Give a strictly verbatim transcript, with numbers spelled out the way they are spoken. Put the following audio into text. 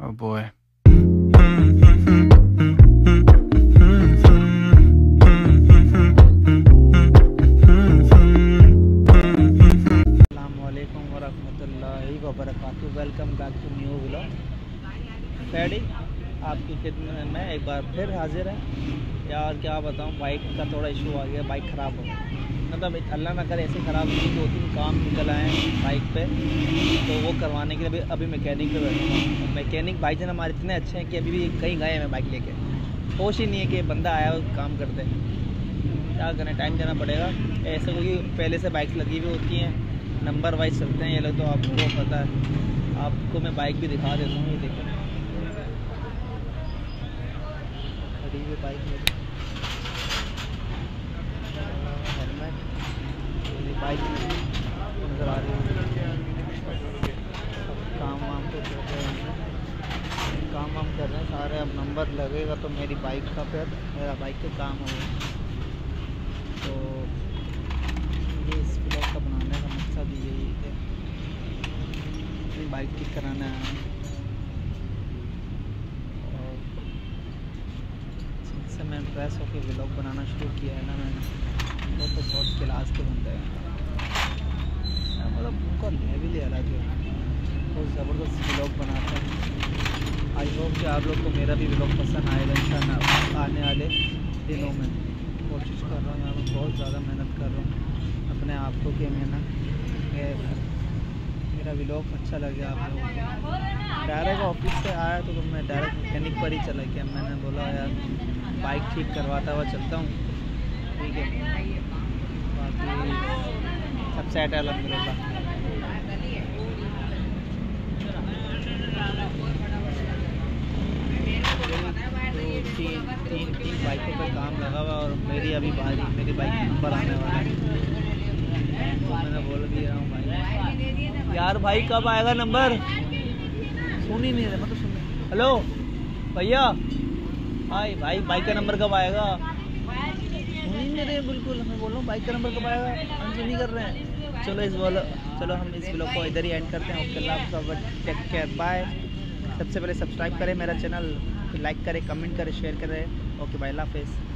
Oh boy. अस्सलामुअलैकुम वरहमतुल्लाहि वबरकातुहू। Welcome back to new vlog. Faddy आपकी खिदमत में एक बार फिर हाजिर है। यार क्या बताऊं, बाइक का थोड़ा इशू आ गया, बाइक ख़राब हो गई। मतलब अल्लाह ना करे ऐसे ख़राब हुई, दो तीन काम निकल आए बाइक पे, तो वो करवाने के लिए अभी अभी मैकेनिक पे बैठा हूँ। मैकेनिक भाई जन हमारे इतने अच्छे हैं कि अभी भी कहीं गए हैं बाइक लेके, होश ही नहीं है कि बंदा आया और काम कर दे। क्या करें, टाइम देना पड़ेगा। ऐसे क्योंकि पहले से बाइक लगी हुई होती हैं, नंबर वाइज चलते हैं ये लोग, तो आपको पता है। आपको मैं बाइक भी दिखा देता हूँ, ये देखो खड़ी हुई बाइक मेरी, हेलमेट, मेरी बाइक नज़र आ रही है। काम वाम तो कर रहे हैं, काम वाम कर रहे हैं सारे। अब नंबर लगेगा तो मेरी बाइक का फिर मेरा बाइक का काम होगा। तो ये इस ब्लॉग का बनाने का मकसद यही है, अपनी बाइक ठीक कराना है। और जिनसे मैं इम्प्रेस होकर ब्लॉग बनाना शुरू किया है ना मैंने, वो तो बहुत क्लास के बंदे हैं। मतलब उनका लेवल ही अलग है, बहुत ज़बरदस्त ब्लॉग बनाते हैं। आई होप कि आप लोग को मेरा भी ब्लॉग पसंद आएगा इंशाल्लाह आने वाले दिनों में। कोशिश कर रहा हूँ, यहाँ पर बहुत ज़्यादा मेहनत कर रहा हूँ अपने आप को कि मैं ना मेरा व्लॉग अच्छा लगे आप लोगों को। डायरेक्ट ऑफिस से आया तो, तो मैं डायरेक्ट मैकेनिक पर ही चला गया। मैंने बोला यार बाइक ठीक करवाता हुआ चलता हूँ, ठीक है। बाकी सब सेट है अल्हम्दुलिल्लाह। तीन तीन तीन बाइकों पे काम लगा हुआ और मेरी अभी बारी, मेरी बाइक नंबर आने वाला है। तो मैंने बोल भी रहा हूँ भाई, यार भाई कब आएगा नंबर? सुन ही नहीं रहे, मतलब सुन। हेलो भैया, हाय भाई, बाइक का नंबर कब आएगा? सुन ही नहीं रहे बिल्कुल। मैं बोल रहा हूँ बाइक का नंबर कब आएगा, आंसर नहीं कर रहे हैं। चलो इस बोलो चलो हम इस ब्लॉग को इधर ही एंड करते हैं। ओके, अल्लाह हाफ़िज़, टेक केयर, बाय। सबसे पहले सब्सक्राइब करें मेरा चैनल, लाइक करें, कमेंट करें, शेयर करें। ओके बाय, अल्लाह हाफ़िज़।